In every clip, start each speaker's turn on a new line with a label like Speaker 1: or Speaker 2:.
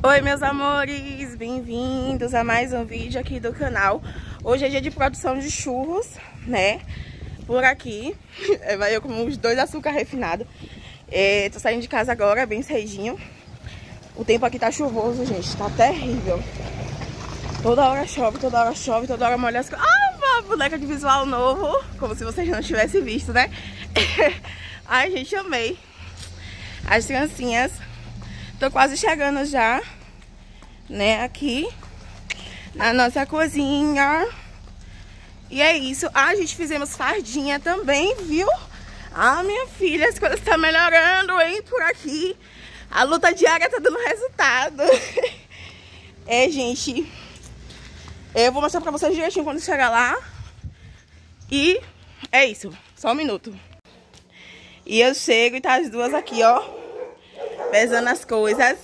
Speaker 1: Oi meus amores, bem-vindos a mais um vídeo aqui do canal. Hoje é dia de produção de churros, né? Por aqui, vai eu com uns 2 açúcar refinado. Tô saindo de casa agora, bem cedinho. O tempo aqui tá chuvoso, gente, tá terrível. Toda hora chove, toda hora chove, toda hora molha as coisas. Ah, uma boneca de visual novo, como se vocês não tivessem visto, né? Ai, gente, amei. As criancinhas. Tô quase chegando já, né, aqui na nossa cozinha. E é isso. Ah, a gente fizemos fardinha também, viu? Ah, minha filha, as coisas estão melhorando, hein, por aqui. A luta diária tá dando resultado. Gente, eu vou mostrar pra vocês direitinho quando chegar lá. E é isso, só um minuto. E eu chego e tá as duas aqui, ó, pesando as coisas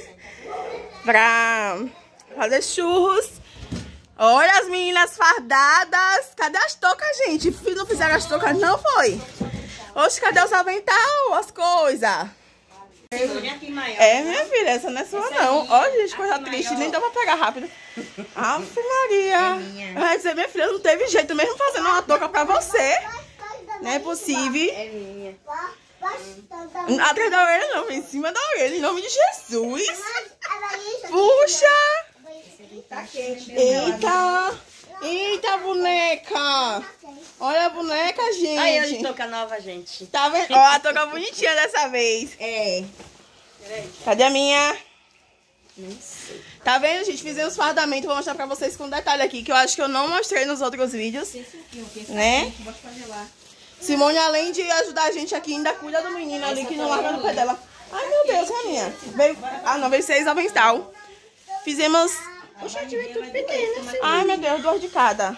Speaker 1: pra fazer churros. Olha as meninas fardadas. Cadê as toucas, gente? Não fizeram as toucas, não foi? Oxe, cadê os avental, as coisas? Minha filha, essa não é sua, não. Olha, gente, coisa triste, nem dá pra pegar rápido. Aff, Maria. Eu ia dizer, minha filha, não teve jeito mesmo fazendo uma touca pra você. Não é possível. É minha. Atrás da orelha não, em cima da orelha, em nome de Jesus. Puxa! Eita! Eita, boneca! Olha a boneca, gente.
Speaker 2: Aí, olha a touca nova, gente.
Speaker 1: Tá vendo? Ó, a touca bonitinha dessa vez. Cadê a minha?
Speaker 2: Não sei.
Speaker 1: Tá vendo, gente? Fizemos fardamento. Vou mostrar pra vocês com detalhe aqui, que eu acho que eu não mostrei nos outros vídeos. Né? Simone, além de ajudar a gente aqui, ainda cuida do menino ali que não larga no pé dela. Ai, meu Deus, é minha. Veio... Ah, não, veio 6 avental. Fizemos... Ai, meu Deus, 2 de cada.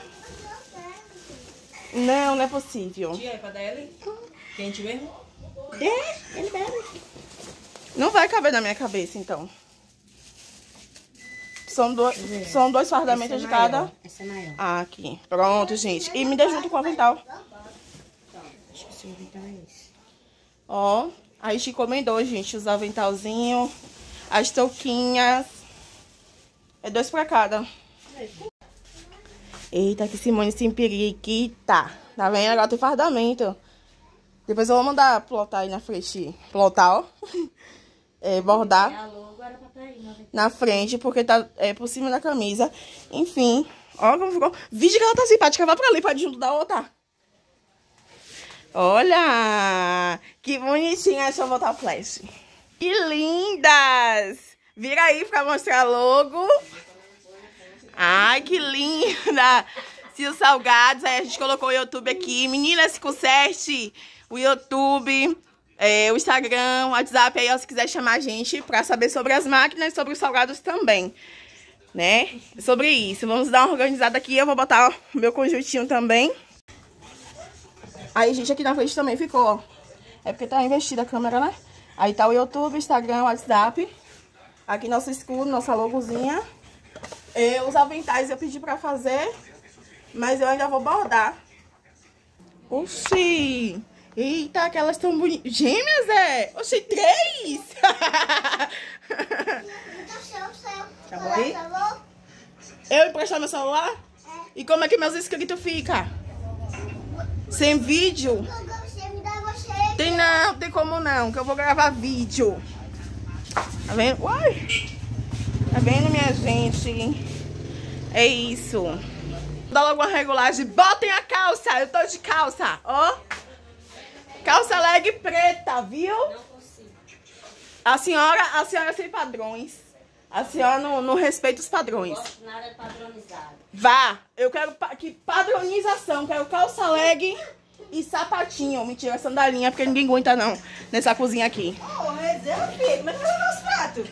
Speaker 1: Não, não é possível.
Speaker 2: Tia, é pra dar ele? Quente mesmo?
Speaker 1: Ele bebe. Não vai caber na minha cabeça, então. São dois fardamentos de cada.
Speaker 2: Essa é maior.
Speaker 1: Ah, aqui. Pronto, gente. E me dê junto com o avental.
Speaker 2: Acho que esse avental é esse.
Speaker 1: Ó, a gente encomendou, gente, os aventalzinhos, as touquinhas. É 2 pra cada. Eita, que Simone se emperiquita. Tá vendo? Agora tem fardamento. Depois eu vou mandar plotar aí na frente. Plotar, ó. Bordar na frente, porque tá por cima da camisa. Enfim, ó como ficou. Vídeo que ela tá simpática. Vai pra ali, pra junto da outra. Olha! Que bonitinha. Deixa eu botar o flash. Que lindas! Vira aí pra mostrar logo. Ai, que linda! Se os salgados, aí a gente colocou o YouTube aqui. Meninas, conserte o YouTube, o Instagram, o WhatsApp aí, ó, se quiser chamar a gente pra saber sobre as máquinas e sobre os salgados também, né? Sobre isso. Vamos dar uma organizada aqui. Eu vou botar o meu conjuntinho também. Aí, gente, aqui na frente também ficou, ó. É porque tá investida a câmera, né? Aí tá o YouTube, Instagram, WhatsApp. Aqui nosso escudo, nossa logozinha. Os aventais eu pedi pra fazer, mas eu ainda vou bordar. Oxi! Eita, aquelas tão bonitas. Gêmeas, Oxi, 3! Acabou aí? Eu emprestar meu celular? E como é que meus inscritos ficam? Sem vídeo? Tem não, tem como não, que eu vou gravar vídeo. Tá vendo? Uai! Tá vendo, minha gente? É isso. Dá logo uma regulagem. Botem a calça. Eu tô de calça, ó. Calça leg preta, viu? Não consigo. A senhora sem padrões. A senhora não respeita os padrões.
Speaker 2: Não gosto nada padronizado.
Speaker 1: Vá. Eu quero que padronização. Quero calça leg e sapatinho. Mentira, sandalinha, porque ninguém aguenta não nessa cozinha aqui. Filho, mas não é os pratos.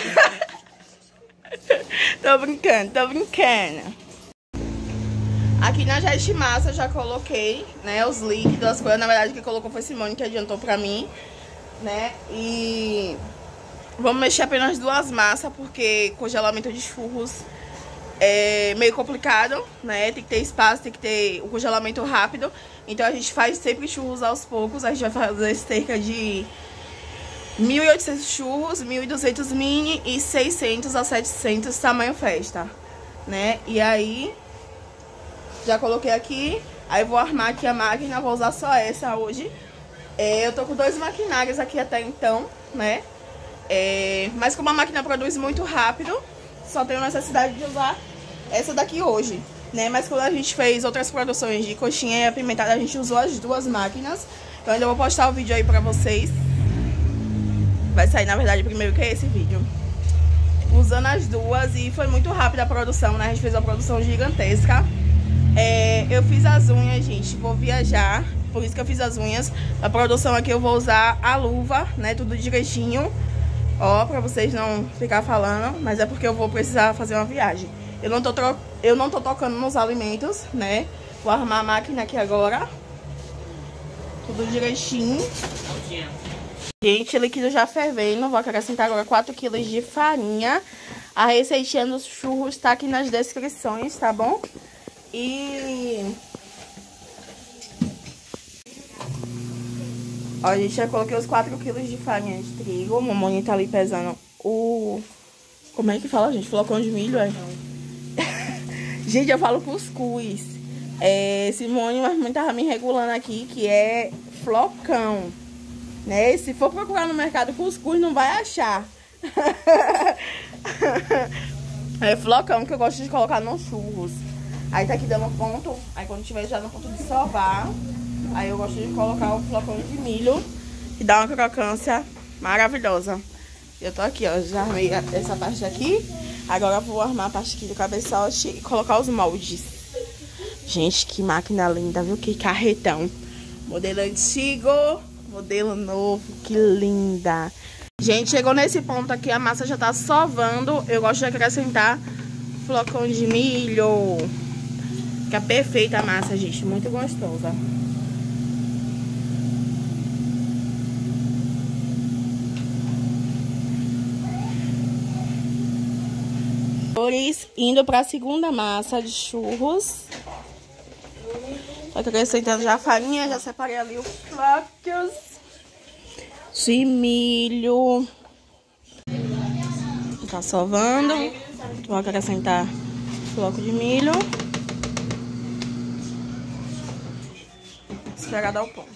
Speaker 1: Tô brincando. Aqui na Geste Massa eu já coloquei, né, os líquidos, as coisas. Na verdade, quem colocou foi Simone, que adiantou pra mim, né? E vamos mexer apenas 2 massas, porque congelamento de churros é meio complicado, né? Tem que ter espaço, tem que ter o congelamento rápido. Então a gente faz sempre churros aos poucos. A gente vai fazer cerca de 1.800 churros, 1.200 mini e 600 a 700 tamanho festa, né? E aí, já coloquei aqui. Aí vou armar aqui a máquina, vou usar só essa hoje. Eu tô com 2 maquinários aqui até então, né? Mas como a máquina produz muito rápido, só tenho necessidade de usar essa daqui hoje, né? Mas quando a gente fez outras produções de coxinha e apimentada, a gente usou as 2 máquinas. Então ainda vou postar o vídeo aí pra vocês. Vai sair, na verdade, primeiro que é esse vídeo. Usando as 2 e foi muito rápida a produção, né? A gente fez uma produção gigantesca. Eu fiz as unhas, gente, vou viajar, por isso que eu fiz as unhas. A produção aqui eu vou usar a luva, né, tudo direitinho. Ó, pra vocês não ficar falando, mas é porque eu vou precisar fazer uma viagem. Eu não tô tocando nos alimentos, né? Vou armar a máquina aqui agora. Tudo direitinho. Gente, o líquido já fervendo. Vou acrescentar agora 4 kg de farinha. A receitinha dos churros tá aqui nas descrições, tá bom? E... ó, gente, já coloquei os 4 kg de farinha de trigo. O mamãe tá ali pesando o... como é que fala, gente? Flocão de milho, é? Gente, eu falo cuscuz. Simone, mas mãe tava me regulando aqui, que é flocão, né? Se for procurar no mercado cuscuz, não vai achar. É flocão que eu gosto de colocar nos churros. Aí tá aqui dando ponto. Aí quando tiver já no ponto de sovar, aí eu gosto de colocar o flocão de milho, que dá uma crocância maravilhosa. Eu tô aqui, ó, já armei essa parte aqui. Agora eu vou armar a parte aqui do cabeçote e colocar os moldes. Gente, que máquina linda, viu? Que carretão. Modelo antigo, modelo novo, que linda. Gente, chegou nesse ponto aqui, a massa já tá sovando. Eu gosto de acrescentar flocão de milho. Fica perfeita a massa, gente, muito gostosa. Indo para a segunda massa de churros. Tô acrescentando já a farinha, já separei ali os flocos de milho. Tá sovando. Vou acrescentar floco de milho. Esperar dar o ponto.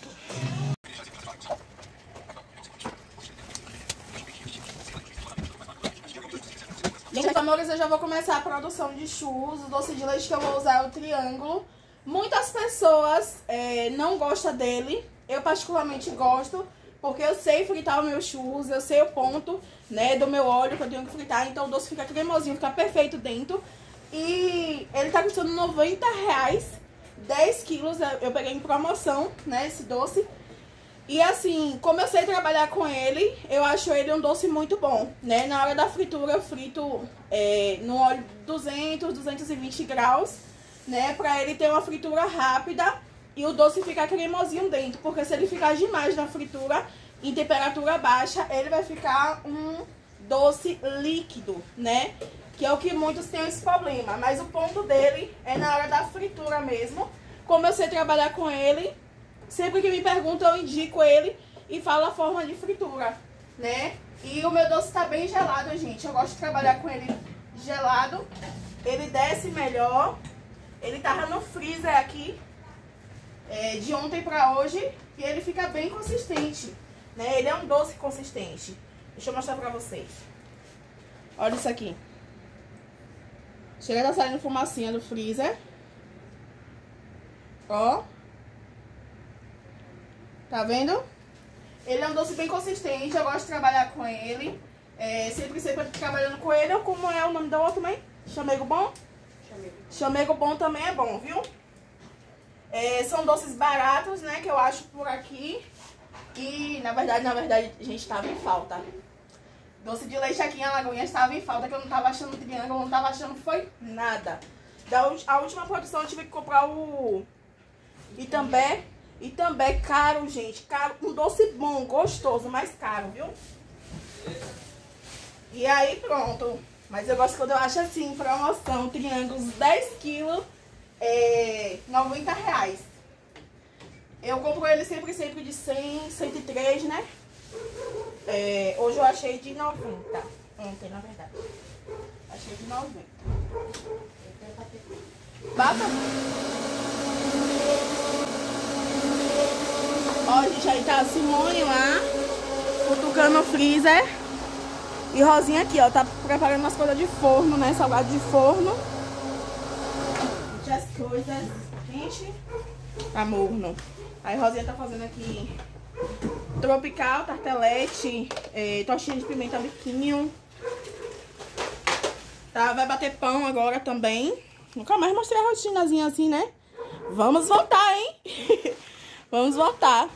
Speaker 1: Gente, amores, eu já vou começar a produção de churros. O doce de leite que eu vou usar é o triângulo. Muitas pessoas não gostam dele. Eu particularmente gosto, porque eu sei fritar os meus churros. Eu sei o ponto, né, do meu óleo que eu tenho que fritar. Então o doce fica cremosinho, fica perfeito dentro. E ele tá custando R$90. 10 quilos eu peguei em promoção, né, esse doce. E assim, como eu sei trabalhar com ele, eu acho ele um doce muito bom, né? Na hora da fritura eu frito no óleo 200, 220 graus, né? Pra ele ter uma fritura rápida e o doce ficar cremosinho dentro. Porque se ele ficar demais na fritura, em temperatura baixa, ele vai ficar um doce líquido, né? Que é o que muitos têm esse problema. Mas o ponto dele é na hora da fritura mesmo. Como eu sei trabalhar com ele... sempre que me perguntam, eu indico ele e falo a forma de fritura, né? E o meu doce tá bem gelado, gente. Eu gosto de trabalhar com ele gelado. Ele desce melhor. Ele tava no freezer aqui, de ontem pra hoje. E ele fica bem consistente, né? Ele é um doce consistente. Deixa eu mostrar pra vocês. Olha isso aqui. Chega a tá saindo fumacinha do freezer. Ó. Tá vendo? Ele é um doce bem consistente, eu gosto de trabalhar com ele. Sempre trabalhando com ele. Ou como é o nome da outra também? Chamego bom? Chamego bom também é bom, viu? São doces baratos, né? Que eu acho por aqui. E, na verdade, a gente tava em falta. Doce de leite aqui em Alagoinhas estava em falta, que eu não tava achando triângulo, não tava achando foi nada. A última produção eu tive que comprar o... E também caro, gente. Caro, um doce bom, gostoso, mas caro, viu? E aí, pronto. Mas eu gosto quando eu acho assim, promoção, triângulos, 10 quilos, R$90. Eu compro ele sempre de 100, 103, né? Hoje eu achei de 90. Ontem, na verdade. Achei de 90. Bata. Ó, gente, aí tá a Simone lá, cutucando o freezer. E Rosinha aqui, ó, tá preparando umas coisas de forno, né? Salgado de forno. As coisas, gente, tá morno. Aí Rosinha tá fazendo aqui tropical, tartelete, tostinha de pimenta biquinho. Tá, vai bater pão agora também. Nunca mais mostrei a rotinazinha assim, né? Vamos voltar, hein? Vamos voltar.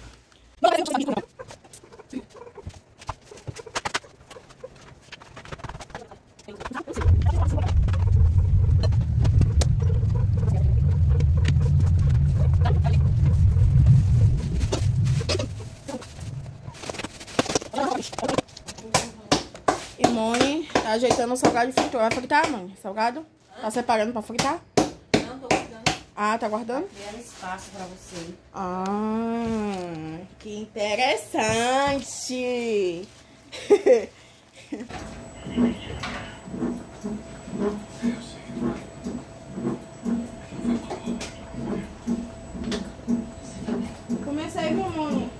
Speaker 1: E mãe tá ajeitando o salgado de fritura. Vai fritar, mãe? Salgado? Tá separando pra fritar?
Speaker 2: Não, tô guardando.
Speaker 1: Ah, tá guardando?
Speaker 2: Criando espaço pra você.
Speaker 1: Ah, que interessante! Começa aí, mamãe.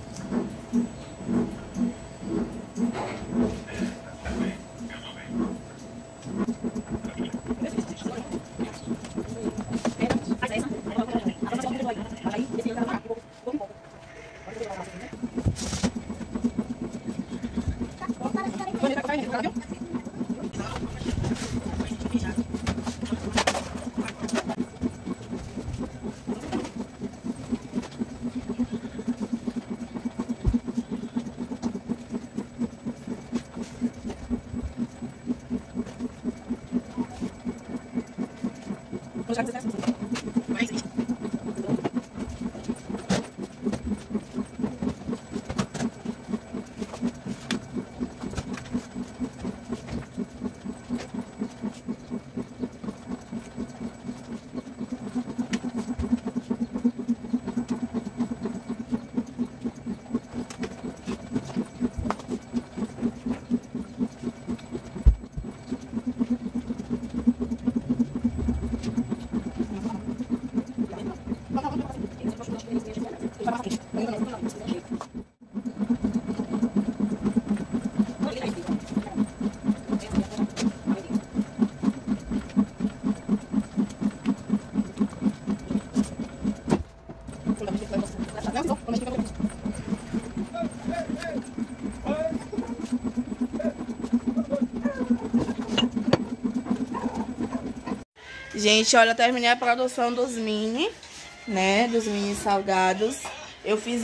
Speaker 1: Gente, olha, eu terminei a produção dos mini, né? Dos mini salgados. Eu fiz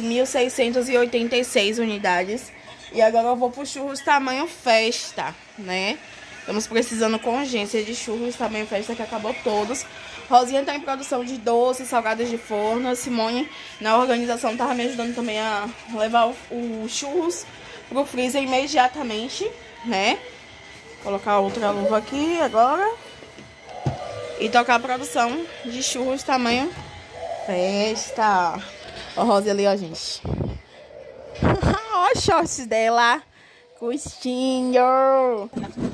Speaker 1: 1.686 unidades. E agora eu vou pro churros tamanho festa, né? Estamos precisando com urgência de churros tamanho festa, que acabou todos. Rosinha tá em produção de doces, salgados de forno. A Simone, na organização, tava me ajudando também a levar o churros pro freezer imediatamente, né? Vou colocar outra luva aqui agora. E tocar a produção de churros tamanho festa. Ó a Rosa ali, ó, gente. Ó os shorts dela. Custinho.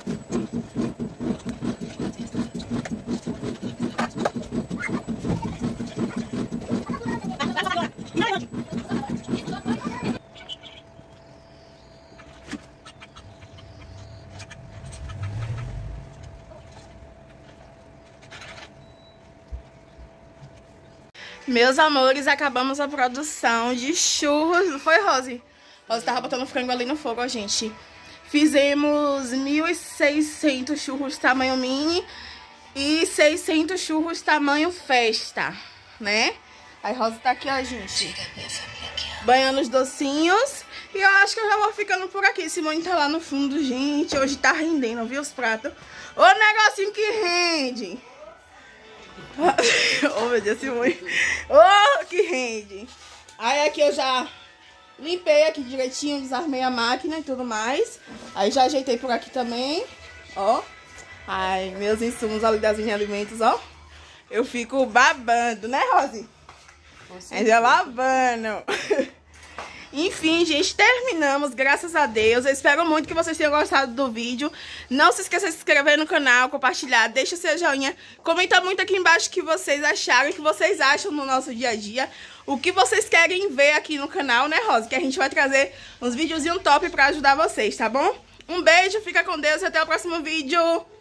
Speaker 1: Meus amores, acabamos a produção de churros. Não foi, Rose? Rose tava botando frango ali no fogo, ó, gente. Fizemos 1.600 churros tamanho mini e 600 churros tamanho festa, né? Aí Rose tá aqui, ó, gente, banhando os docinhos. E eu acho que eu já vou ficando por aqui. Simone tá lá no fundo, gente. Hoje tá rendendo, viu, os pratos? Ô, negocinho que rende. Oh, meu Deus, Simone. Oh, que rende. Aí aqui eu já limpei aqui direitinho, desarmei a máquina e tudo mais. Aí já ajeitei por aqui também, ó. Ai, meus insumos ali das minhas alimentos, ó. Eu fico babando, né, Rose? Ainda lavando. Enfim, gente, terminamos, graças a Deus. Eu espero muito que vocês tenham gostado do vídeo. Não se esqueça de se inscrever no canal, compartilhar, deixa seu joinha. Comenta muito aqui embaixo o que vocês acharam, o que vocês acham no nosso dia a dia. O que vocês querem ver aqui no canal, né, Rosa? Que a gente vai trazer uns videozinhos top pra ajudar vocês, tá bom? Um beijo, fica com Deus e até o próximo vídeo.